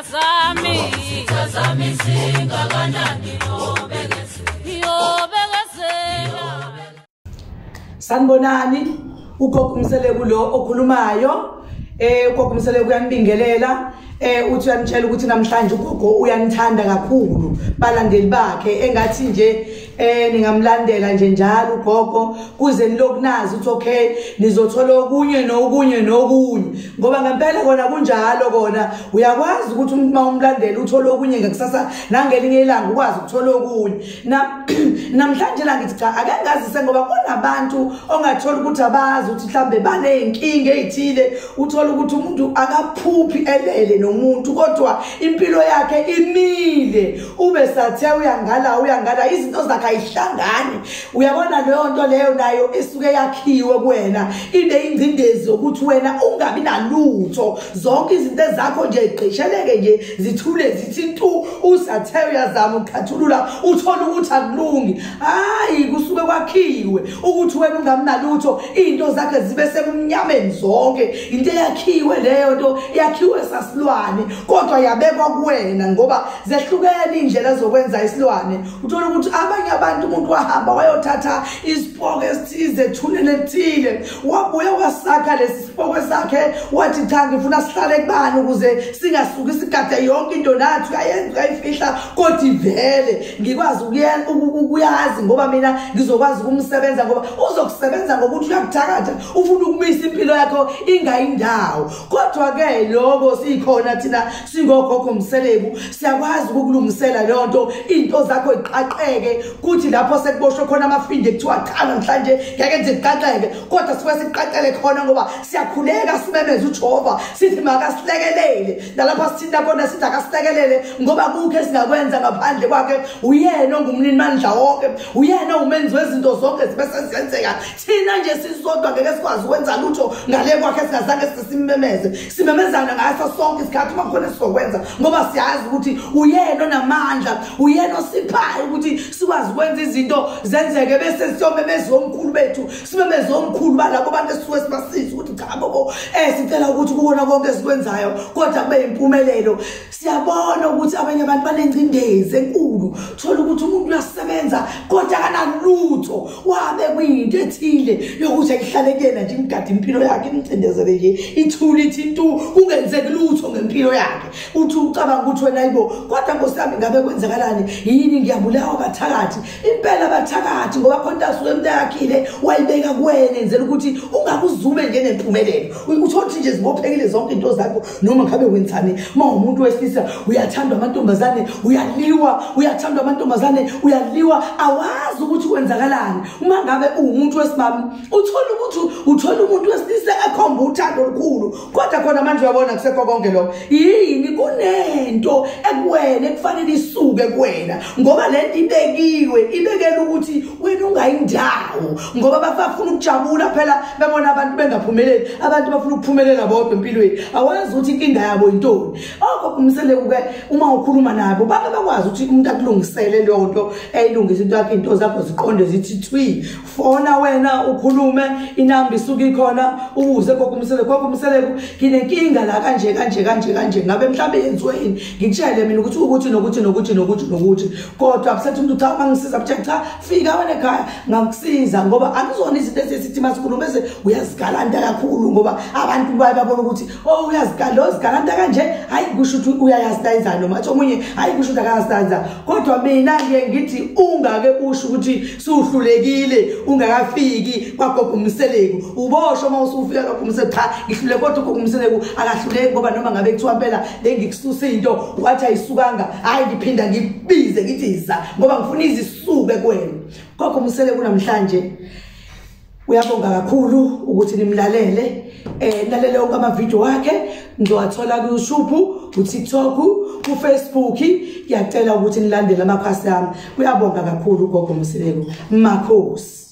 zami zingakanani Sanibonani ugogo Mseleku lo okhulumayo ugogo Mseleku uyanibingelela uthi uyanitshela ukuthi namhlanje ugogo uyanithanda kakhulu balandeli bakhe engathi nje ningamlandela nje njalo ugogo kuze nilokunazi uthi okay nizothola okunye nokunye ngoba ngempela kona kunjalo kona uyakwazi ukuthi uma umlandeli uthola okunye ngakusasa nangelinye ilanga ukwazi ukuthola okunye namhlanje la ngithi cha ake ngazise ngoba kunabantu ongathola ukuthi abazi ukuthi mhlambe banenkinga ezithile uthola ukuthi umuntu akaphuphi elele nomuntu kodwa impilo yakhe imile ube sathe uyangala izinto zakhe ayihlangani uyabona leyo nto leyo nayo esuke yakhiwe kuwena ine ingcindezi ukuthi wena ungabi nalutho zonke izinto zakho nje igqisheleke nje zithule zithi ntu usathe uyazama ukukhathulula uthola ukuthi akulungi hayi kusuke kwakhiwe ukuthi wena ungamnalutho izinto zakhe zibe semnyameni zonke into yakhiwe leyo nto yakhiwe sasilwane kodwa yabekwa kuwena ngoba zehlukene indlela zokwenza isilwane uthola ukuthi abanye abantu umuntu wahamba wayothatha isipoko esithize thunele lethile wabuya wasakha lesipoko sakhe wathi cha ngifuna sihlale kubani ukuze singasuki sigade yonke into nathi uyayenza uyayifihla kodwa ivele ngikwazi ukuyazi ngoba mina ngizokwazi ukumsebenza ngoba uzokusebenza ngokuthi uyakuthakatha ufuna ukumisa impilo yakho ingayindawo kodwa ke lokho sikhona thina singogogo Mseleku siyakwazi ukulungisela leyo nto into zakho iqaqeke kuthi lapho sekuboshwe khona amafinde kuthiwa cha namhlanje ngeke nje iqaqeke kodwa sibe siqaqele khona ngoba siyakhuleka simemeza uJehova sithi makasilekelele nalapha sithinda khona sithi akasilekelele ngoba kukho esingakwenza ngaphandle kwakhe uyena ongumnini mandla wonke uyena umenzi wezinto zonke zibe sezenzeka thina nje sisodwa ngeke sikwazi ukwenza lutho ngale kwakhe singazange simemezana ngaso sonke isikhathi makhona sizokwenza ngoba siyazi ukuthi uyena onamandla uyena osiphayo ukuthi sikwazi ukwenza izinto zenzeke bese siyomemeza omkhulu bethu simemeze omkhulu balabo bantu esisuke sibasiza ukuthi cha bobo sicela ukuthi kubona konke esikwenzayo kodwa kube impumelelo siyabona ukuthi abanye abantu banengcindezi enkulu thola ukuthi umuntu uyasebenza kodwa akanalutho wabe kuyinto ethile yokuthi ayihlale kuyena nje imgadi impilo yakhe imcindezele nje ithuli ithi into kungenzeki lutho ngempilo yakhe uthi ucabanga ukuthi wena yibo kodwa ngosami ngabe kwenzakalani yini ngiyabulawa bathakathi impela bathakathi ngoba khona asuke umuntu yakhile wayibeka kuwena enzela ukuthi ungakuzume nje nempumelelo uthi nje zibophekile zonke into zakho noma ngabe wenzani uma umuntu wesilisa uyathandwa amantombazane uyaliwa uyathandwa amantombazane uyaliwa awazi ukuthi kwenzakalani uma ngabe umuntu wesimami uthola umuntu wesilisa ekhomba uthando olukhulu kodwa khona manje uyabona kusekho konke lokho yini kunento ekuwena ekufanele isuke kuwena ngoba lento ibekela ukuthi wena ungayindawo ngoba bafuna ukujabula phela bebona abantu bengaphumeleli abantu bafuna ukuphumelela bodwa empilweni awazi ukuthi inkinga yabo intoni ogogo Mseleku ke uma ukhuluma nabo babe bakwazi ukuthi umuntu akulungisele leyo nto eyilungisa into yakhe into zakho ziqonde zithi thwi fona wena ukhulume inamba isuka ikhona ubuze gogo Mseleku nginenkinga la kanje ngabe mhlambe yenziweni ngikushayele mina ukuthi nokuthi kodwa akusethi umuntu cha mangisiza cha fika wena ekhaya ngakusiza ngoba akuzona izinto esisithi masikhulume bese uyazigalanda kakhulu ngoba abantu bayabona ukuthi uyazigalanda kanje hayi kusho ukuthi uyayazidayiza noma athi omunye hayi kusho ukuthi akayazidayiza kodwa mina ngithi ungake usho ukuthi suhlulekile ungakafiki kwagogo Mseleku ubosho uma usufika kwagogo Mseleku cha ngihlule kodwa gogo Mseleku akahluleki ngoba noma ngabe kuthiwa phela lengikususa into wathi ayisukanga hayi ngiphinda ngibize ngithi iza ngoba ngifuna izisuke kuwena gogo Mseleku namhlanje uyabonga kakhulu ukuthi nimlalele nalalele onke ama video wakhe ngizowathola ku YouTube ku TikTok ku Facebook ngiyacela ukuthi nilandele amakhasi ami uyabonga kakhulu gogo Mseleku makhosi.